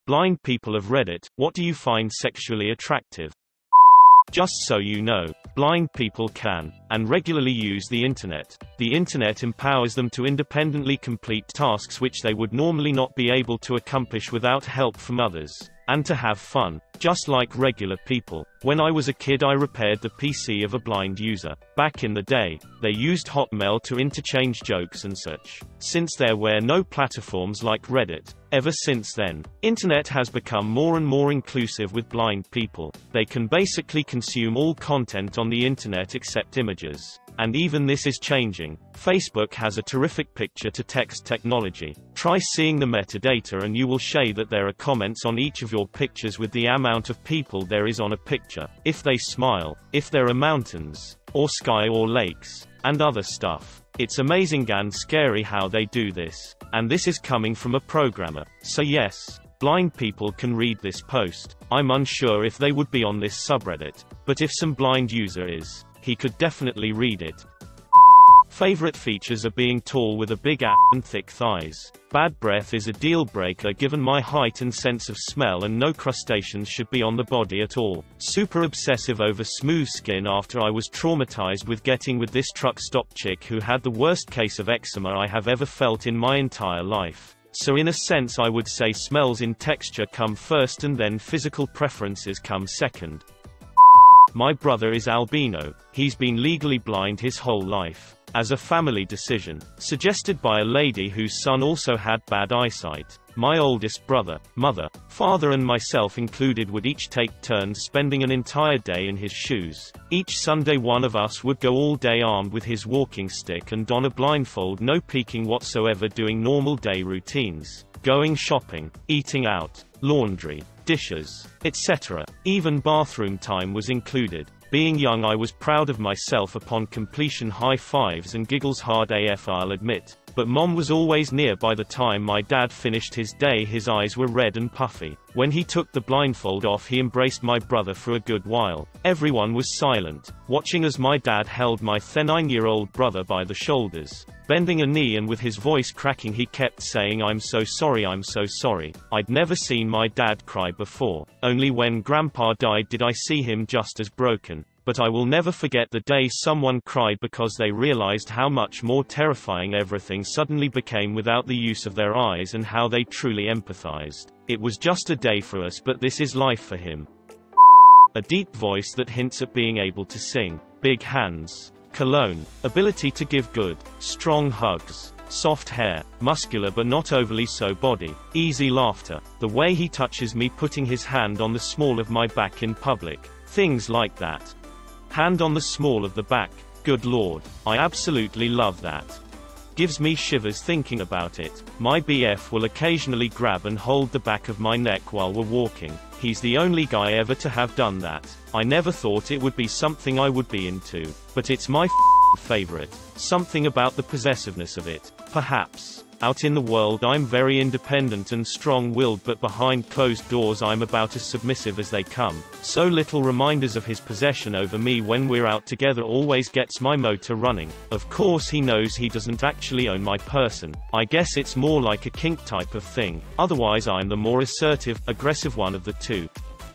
Blind people of Reddit, what do you find sexually attractive? Just so you know, blind people can, and regularly use the internet. The internet empowers them to independently complete tasks which they would normally not be able to accomplish without help from others, and to have fun, just like regular people. When I was a kid, I repaired the PC of a blind user. Back in the day, they used Hotmail to interchange jokes and such. Since there were no platforms like Reddit, ever since then, internet has become more and more inclusive with blind people. They can basically consume all content on the internet except images. And even this is changing. Facebook has a terrific picture-to-text technology. Try seeing the metadata and you will show that there are comments on each of your pictures with the amount of people there is on a picture, if they smile, if there are mountains, or sky or lakes, and other stuff. It's amazing and scary how they do this. And this is coming from a programmer. So yes, blind people can read this post. I'm unsure if they would be on this subreddit, but if some blind user is, he could definitely read it. Favorite features are being tall with a big ass and thick thighs. Bad breath is a deal breaker given my height and sense of smell, and no crustaceans should be on the body at all. Super obsessive over smooth skin after I was traumatized with getting with this truck stop chick who had the worst case of eczema I have ever felt in my entire life. So in a sense I would say smells in texture come first and then physical preferences come second. My brother is albino. He's been legally blind his whole life. As a family decision, suggested by a lady whose son also had bad eyesight. My oldest brother, mother, father and myself included would each take turns spending an entire day in his shoes. Each Sunday one of us would go all day armed with his walking stick and don a blindfold, no peeking whatsoever, doing normal day routines. Going shopping, eating out, laundry, dishes, etc. Even bathroom time was included. Being young I was proud of myself upon completion, high fives and giggles hard AF I'll admit. But mom was always near by the time my dad finished his day. His eyes were red and puffy. When he took the blindfold off he embraced my brother for a good while. Everyone was silent, watching as my dad held my 9-year-old brother by the shoulders. Bending a knee and with his voice cracking he kept saying, "I'm so sorry, I'm so sorry." I'd never seen my dad cry before. Only when grandpa died did I see him just as broken. But I will never forget the day someone cried because they realized how much more terrifying everything suddenly became without the use of their eyes and how they truly empathized. It was just a day for us, but this is life for him. A deep voice that hints at being able to sing. Big hands. Cologne. Ability to give good, strong hugs. Soft hair. Muscular but not overly so body. Easy laughter. The way he touches me putting his hand on the small of my back in public. Things like that. Hand on the small of the back. Good lord. I absolutely love that. Gives me shivers thinking about it. My BF will occasionally grab and hold the back of my neck while we're walking. He's the only guy ever to have done that. I never thought it would be something I would be into. But it's my favorite. Something about the possessiveness of it. Perhaps. Out in the world I'm very independent and strong-willed, but behind closed doors I'm about as submissive as they come. So little reminders of his possession over me when we're out together always gets my motor running. Of course he knows he doesn't actually own my person. I guess it's more like a kink type of thing. Otherwise I'm the more assertive, aggressive one of the two.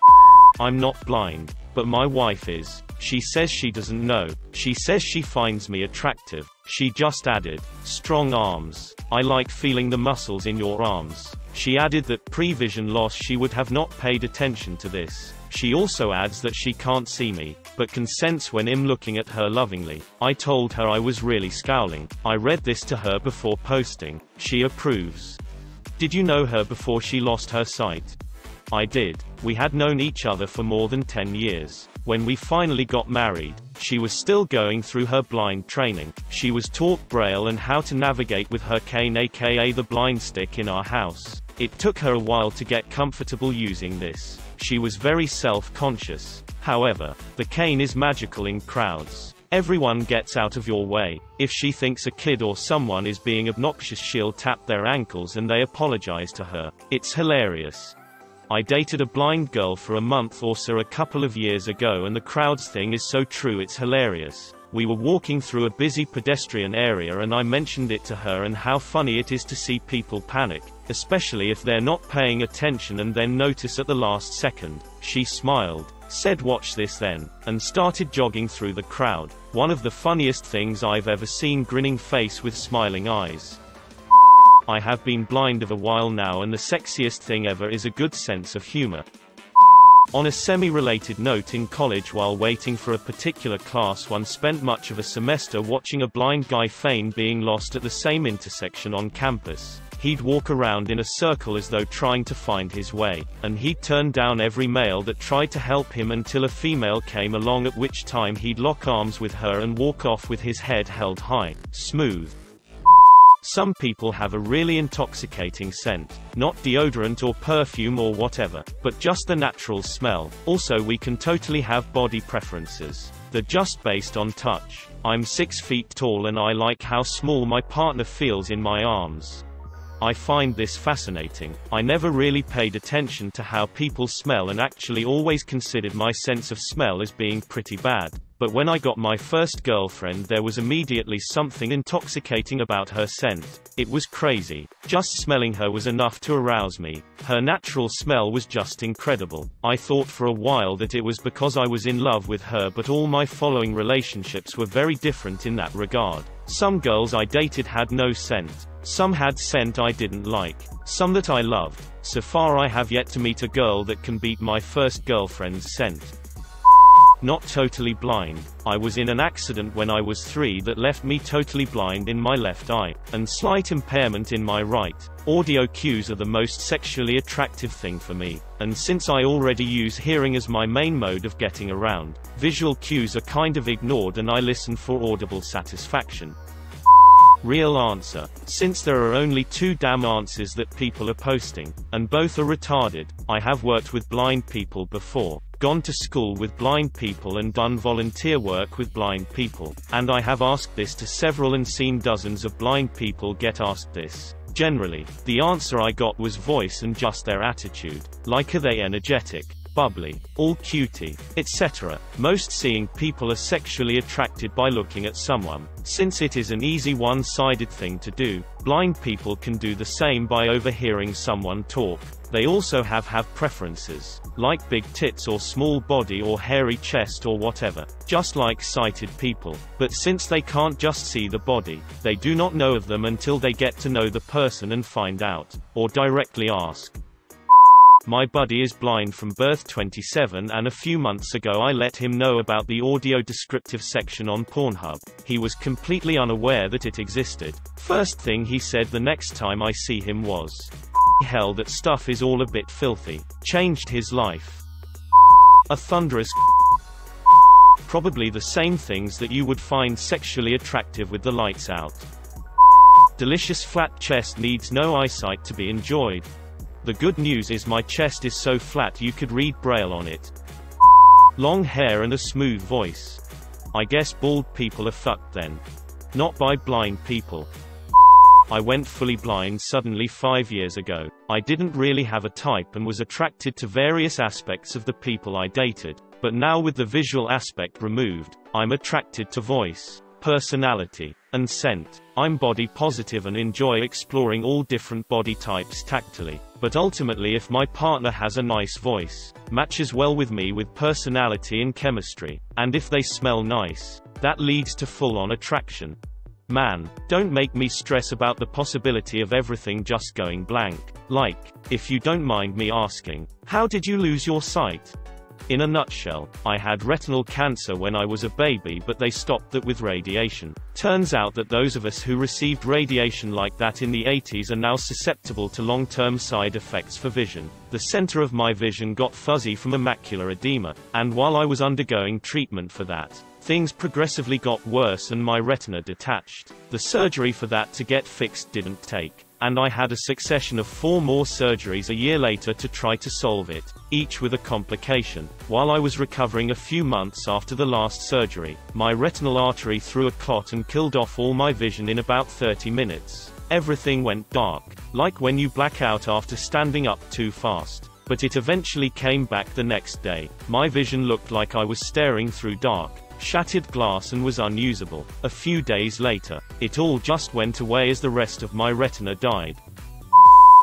I'm not blind. But my wife is. She says she doesn't know. She says she finds me attractive. She just added, strong arms. I like feeling the muscles in your arms. She added that pre-vision loss she would have not paid attention to this. She also adds that she can't see me, but can sense when I'm looking at her lovingly. I told her I was really scowling. I read this to her before posting. She approves. Did you know her before she lost her sight? I did. We had known each other for more than 10 years. When we finally got married, she was still going through her blind training. She was taught Braille and how to navigate with her cane, aka the blind stick, in our house. It took her a while to get comfortable using this. She was very self-conscious. However, the cane is magical in crowds. Everyone gets out of your way. If she thinks a kid or someone is being obnoxious, she'll tap their ankles and they apologize to her. It's hilarious. I dated a blind girl for a month or so a couple of years ago, and the crowds thing is so true, it's hilarious. We were walking through a busy pedestrian area and I mentioned it to her and how funny it is to see people panic. especially if they're not paying attention and then notice at the last second. She smiled, said watch this then, and started jogging through the crowd. One of the funniest things I've ever seen, grinning face with smiling eyes. I have been blind of a while now, and the sexiest thing ever is a good sense of humor. On a semi-related note, in college while waiting for a particular class, one spent much of a semester watching a blind guy feign being lost at the same intersection on campus. He'd walk around in a circle as though trying to find his way, and he'd turn down every male that tried to help him until a female came along, at which time he'd lock arms with her and walk off with his head held high. Smooth. Some people have a really intoxicating scent. Not deodorant or perfume or whatever, but just the natural smell. Also, we can totally have body preferences. They're just based on touch. I'm 6 feet tall and I like how small my partner feels in my arms. I find this fascinating. I never really paid attention to how people smell and actually always considered my sense of smell as being pretty bad. But when I got my first girlfriend, there was immediately something intoxicating about her scent. It was crazy. Just smelling her was enough to arouse me. Her natural smell was just incredible. I thought for a while that it was because I was in love with her, but all my following relationships were very different in that regard. Some girls I dated had no scent. Some had scent I didn't like. Some that I loved. So far I have yet to meet a girl that can beat my first girlfriend's scent. Not totally blind. I was in an accident when I was 3 that left me totally blind in my left eye, and slight impairment in my right. Audio cues are the most sexually attractive thing for me, and since I already use hearing as my main mode of getting around, visual cues are kind of ignored and I listen for audible satisfaction. Real answer. Since there are only 2 damn answers that people are posting, and both are retarded, I have worked with blind people before, gone to school with blind people and done volunteer work with blind people, and I have asked this to several and seen dozens of blind people get asked this. Generally, the answer I got was voice and just their attitude. Like, are they energetic, bubbly, all cutie, etc. Most seeing people are sexually attracted by looking at someone. Since it is an easy one-sided thing to do, blind people can do the same by overhearing someone talk. They also have preferences, like big tits or small body or hairy chest or whatever, just like sighted people. But since they can't just see the body, they do not know of them until they get to know the person and find out, or directly ask. My buddy is blind from birth, 27, and a few months ago I let him know about the audio descriptive section on Pornhub. He was completely unaware that it existed. First thing he said the next time I see him was, "Hell, that stuff is all a bit filthy." Changed his life. A thunderous probably the same things that you would find sexually attractive with the lights out. Delicious flat chest needs no eyesight to be enjoyed. The good news is my chest is so flat you could read Braille on it. Long hair and a smooth voice. I guess bald people are fucked then. Not by blind people. I went fully blind suddenly 5 years ago. I didn't really have a type and was attracted to various aspects of the people I dated. But now with the visual aspect removed, I'm attracted to voice, personality, and scent. I'm body positive and enjoy exploring all different body types tactily. But ultimately, if my partner has a nice voice, matches well with me with personality and chemistry, and if they smell nice, that leads to full-on attraction. Man, don't make me stress about the possibility of everything just going blank. Like, if you don't mind me asking, how did you lose your sight? In a nutshell, I had retinal cancer when I was a baby, but they stopped that with radiation. Turns out that those of us who received radiation like that in the 80s are now susceptible to long-term side effects for vision. The center of my vision got fuzzy from a macular edema, and while I was undergoing treatment for that, things progressively got worse and my retina detached. The surgery for that to get fixed didn't take, and I had a succession of 4 more surgeries a year later to try to solve it, each with a complication. While I was recovering a few months after the last surgery, my retinal artery threw a clot and killed off all my vision in about 30 minutes. Everything went dark, like when you black out after standing up too fast. But it eventually came back the next day. My vision looked like I was staring through dark, shattered glass and was unusable. A few days later, it all just went away as the rest of my retina died.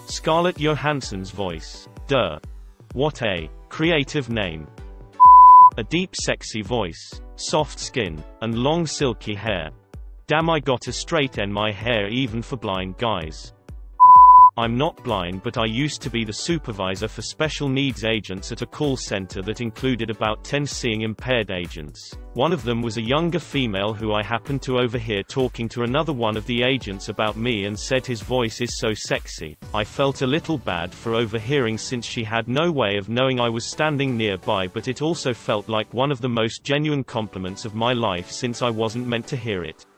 Scarlett Johansson's voice. Duh. What a creative name. A deep sexy voice, soft skin, and long silky hair. Damn, I gotta straighten my hair even for blind guys. I'm not blind, but I used to be the supervisor for special needs agents at a call center that included about 10 seeing impaired agents. One of them was a younger female who I happened to overhear talking to another one of the agents about me and said his voice is so sexy. I felt a little bad for overhearing since she had no way of knowing I was standing nearby, but it also felt like one of the most genuine compliments of my life since I wasn't meant to hear it.